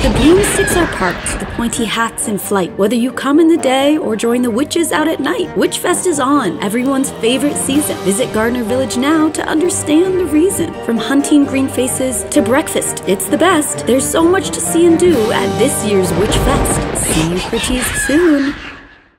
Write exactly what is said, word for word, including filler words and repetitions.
The broomsticks are parked, the pointy hats in flight. Whether you come in the day or join the witches out at night, WitchFest is on, everyone's favorite season. Visit Gardner Village now to understand the reason. From hunting green faces to breakfast, it's the best. There's so much to see and do at this year's WitchFest. See you pretties soon.